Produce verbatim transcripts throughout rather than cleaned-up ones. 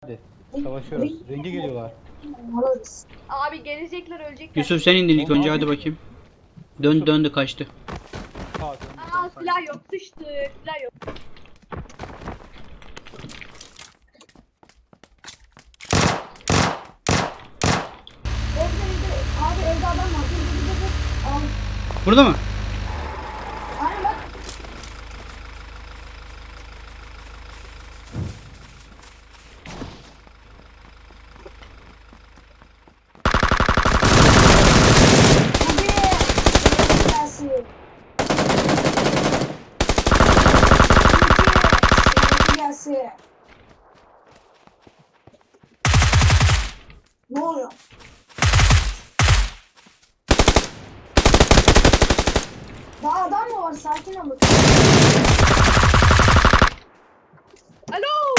Hadi savaşıyoruz. Ringe geliyorlar. Abi gelecekler, ölecekler. Yusuf sen indin ilk önce, hadi bakayım. Dön döndü kaçtı. Sağ dön. Aa, silah yok, sıçtı. Silah yok. Evde evde. Abi evde adam var. Dur dur dur dur. Al. Burada mı? Aynen bak. Hadi. Gelsin. Gelsin. Ne oluyor? Daha adam mı var? Sakin olun. Alo!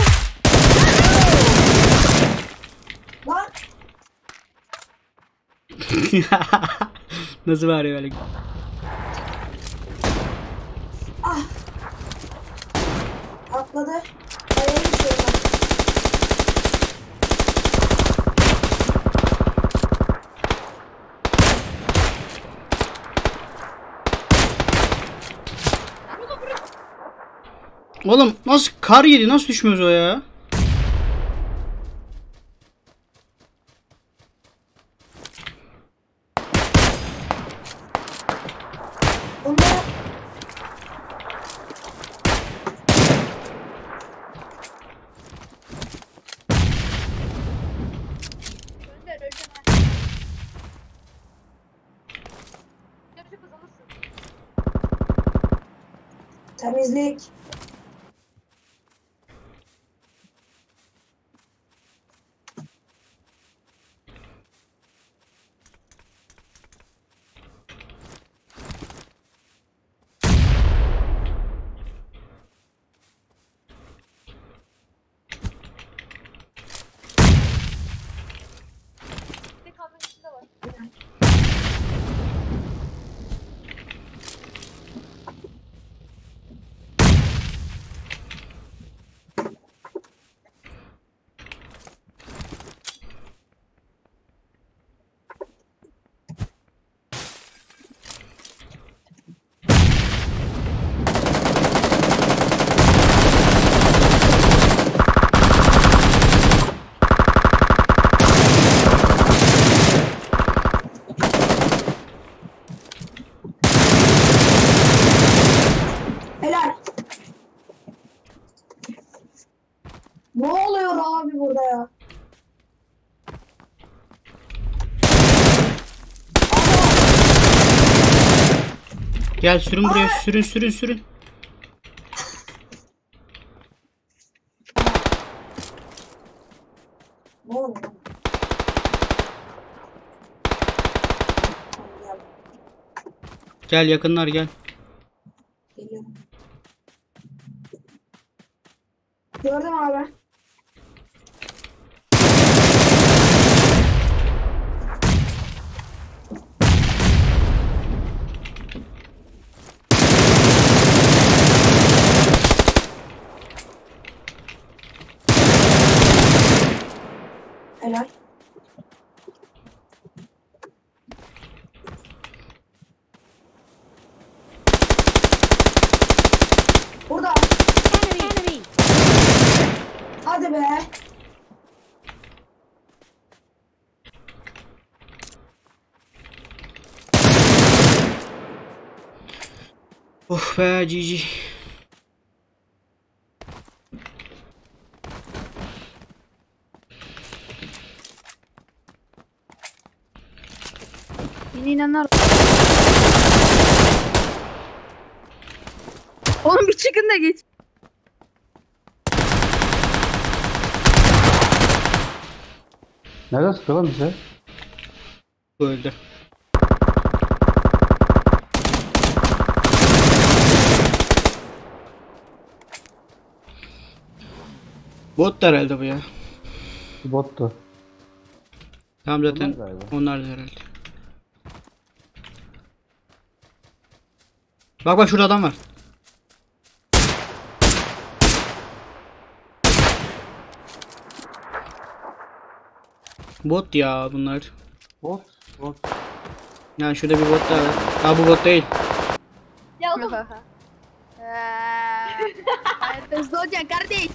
Lan! Nasıl bağırıyor öyle? Ah! Atladı. Kayaya gidiyor bak. Oğlum nasıl kar yedi, nasıl düşmüyoruz o ya? Onlara... Önder öleceğim ha. Yapacak kazanırsın. Temizlik. Bir de kadın içinde var. Helal. Ne oluyor abi burada ya? Gel sürün buraya, sürün sürün sürün. Ne oluyor? Gel yakınlar gel. Geliyorum. Gördüm abi. Helal. Burada. Hadi be. Oh be G G. Yeni inanlar. Oğlum bir çıkın da geç. Nereden sıkıyor lan bize? Bu öldü. Bot da herhalde bu ya. Bottu. Tamam zaten Onlar galiba. onlar da herhalde. Bak bak şurada adam var. Bot ya bunlar. Bot. Bot. Ya şurada bir bot daha var. Ha bu bot değil. Ya oğlum. Hayatta hızlı olacaksın kardeş.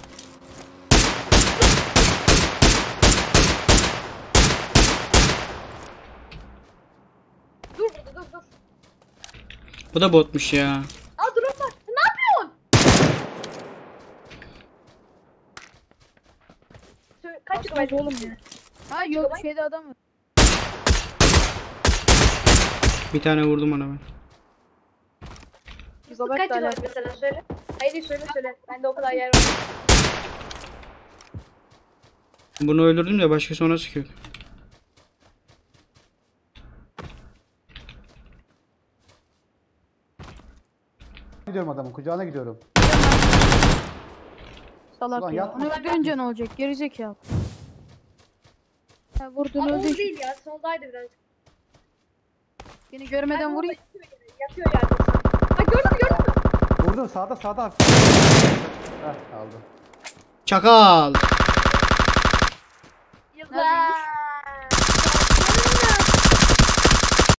Dur burada dur dur. Bu da botmuş ya. Aa dur bak. Ne yapıyorsun? Söyle, kaç GB oğlum ya? Ha yok şeyde adam var. Bir tane vurdum ona ben. Kaç GB mesela söyle. Haydi söyle söyle. Bende o kadar yer var. Bunu öldürdüm de başkası ona sıkıyor. Gidiyorum adamın kucağına gidiyorum. Salak Ulan ya. yapma. Onu öldürünce ne olacak? Gerizekalı. Ha vurdun Aa, öldü. o işte. değil ya. Soldaydı biraz. Beni görmeden Ay, vurayım. orada Yatıyor yerde. Ha gördün mü gördün mü? Vurdum sağda sağda. Heh aldım. Çakal.